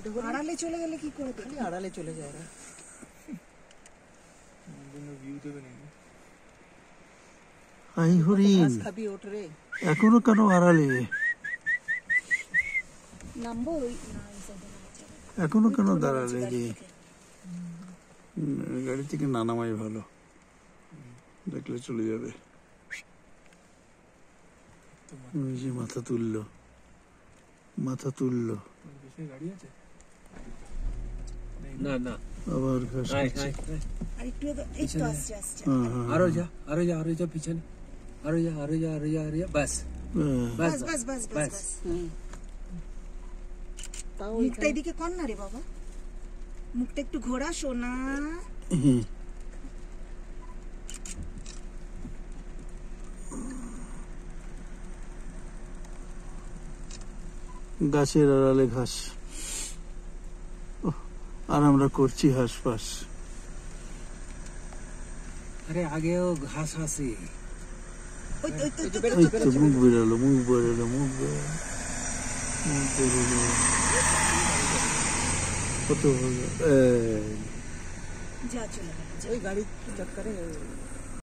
আড়ালে চলে গেলে কি করে খালি আড়ালে চলে যায় না ভিউ দেবে না আই হরিণ খাবি ওঠ রে এখনো কেন আড়ালে নামবো এখনো কেন দাঁড়ালে রে গাড়ি থেকে না নামাই ভালো দেখলে চলে যাবে যে মাথা তুললো গাড়ি আছে না না আবার ঘাস খাচ্ছে। আরেকটু এই তো আসছে আরো যা পিছনে আরো যা বাস বাস বাস বাস বাস বাস। তাও মুখটা এদিকে কর না রে বাবা মুখটা একটু ঘোরা সোনা হুম। গাছের আড়ালে ঘাস ওহ, আর আমরা করছি হাঁসফাঁস আরে আগেও ঘাস আছে ওই তো, ওই তো, ওই তো, ওই তো মুখ বেরোলো কত হলো যা চলে গেল ওই গাড়ির চক্করে